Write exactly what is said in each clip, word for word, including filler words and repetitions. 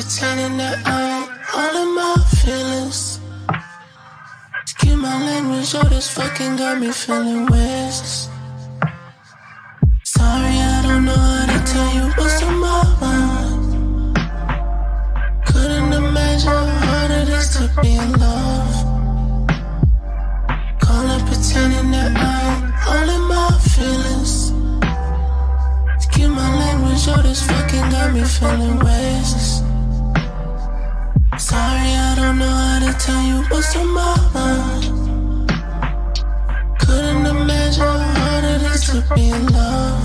pretending that I ain't all in my feelings. To keep my language, oh, this fucking got me feeling restless. Sorry, I don't know how to tell you what's on my mind. Couldn't imagine how hard it is to be in love. Call it pretending that I ain't all in my feelings. To keep my language, oh, this fucking got me feeling restless. Sorry, I don't know how to tell you what's on my mind. Couldn't imagine how hard it is to be in love.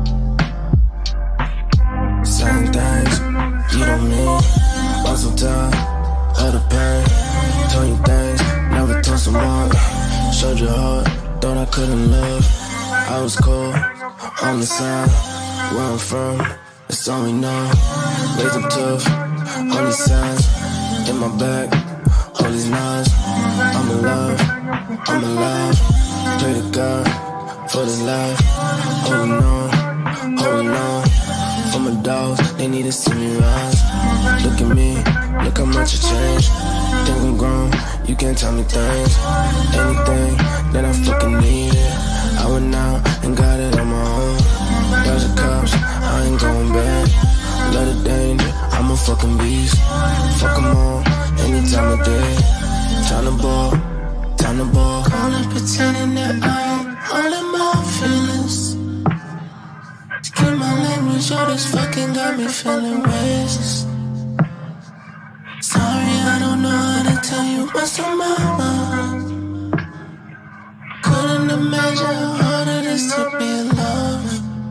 Certain things you don't mean. Lost some time, all the pain. Told you things, never told someone. Showed your heart, thought I couldn't love. I was cold, on the side. Where I'm from, that's all we know. Raised up tough, all these signs. In my back, all these knives. I'm alive, I'm alive. Pray to God for this life. Holding on, holding on. For my dogs, they need to see me rise. Look at me, look how much I changed. Think I'm grown, you can't tell me things. Anything that I fucking needed, I went out and got it on my own. Dodge the cops, I ain't going back. Love the danger, I'm a fucking beast. Fuck 'em all, any time of day. Time to ball, time to ball. Call it pretending that I ain't all in my feelings. To keep my language, oh, this fucking got me feeling restless. Sorry, I don't know how to tell you what's on my mind. Couldn't imagine how hard it is to be in love.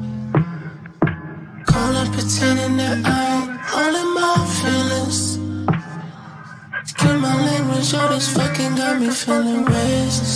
Call it pretending that I ain't all in my feelings. To keep my language, oh, this fucking got me feeling restless.